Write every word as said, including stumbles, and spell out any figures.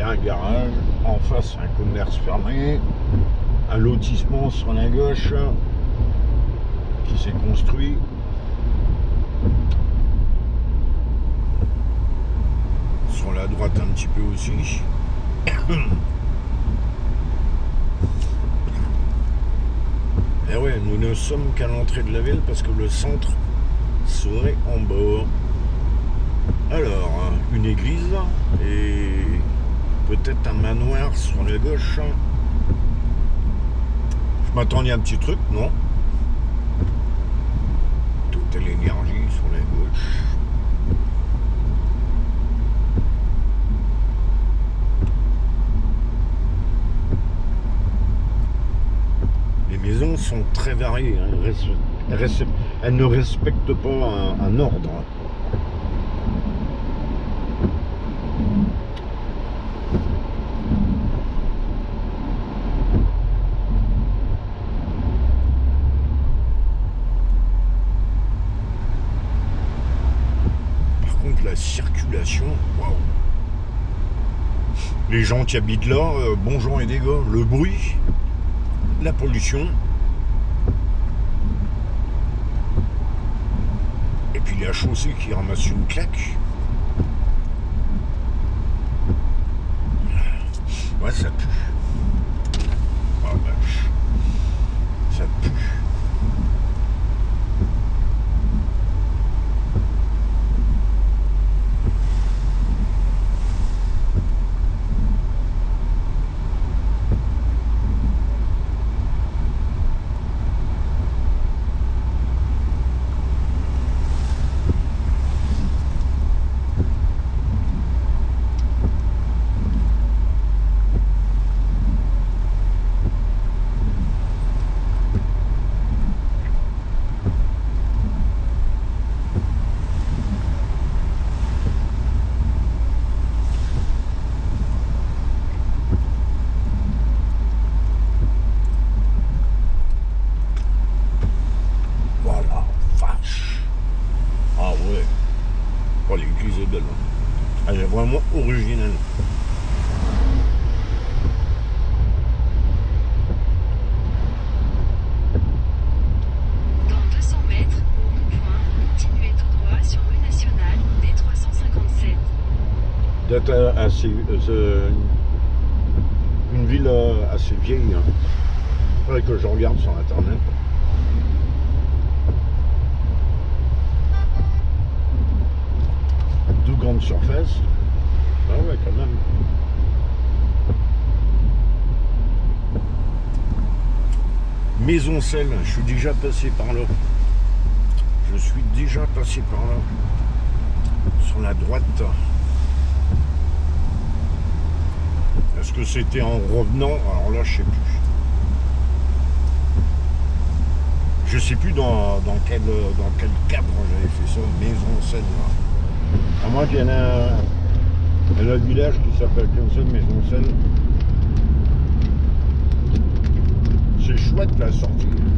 un garage, en face un commerce fermé, un lotissement sur la gauche qui s'est construit. Sur la droite un petit peu aussi. Et ouais, nous ne sommes qu'à l'entrée de la ville parce que le centre serait en bas. Alors, une église et peut-être un manoir sur la gauche. Je m'attendais à un petit truc, non? Total Énergie sur la gauche. Les maisons sont très variées, hein. elles, elles, elles ne respectent pas un, un ordre. La circulation, waouh. Les gens qui habitent là, euh, bon gens et dégâts, le bruit, la pollution, et puis la chaussée qui ramasse une claque. Ouais, ça pue. Oh vache, ça pue. Oh, l'église est belle. Elle est vraiment originale. Dans deux cents mètres, au rond-point, continuez tout droit sur rue nationale D trois cent cinquante-sept. D'être assez... Euh, une ville euh, assez vieille. Hein. Il faudrait que je regarde sur internet. De grande surface. Ah ouais, quand même. Maisoncelles, je suis déjà passé par là. Je suis déjà passé par là. Sur la droite. Est-ce que c'était en revenant? Alors là, je sais plus. Je sais plus dans, dans, quel, dans quel cadre j'avais fait ça. Maisoncelles. À moins qu'il y en a un, un village qui s'appelle comme ça, Maisoncelles. C'est chouette la sortie.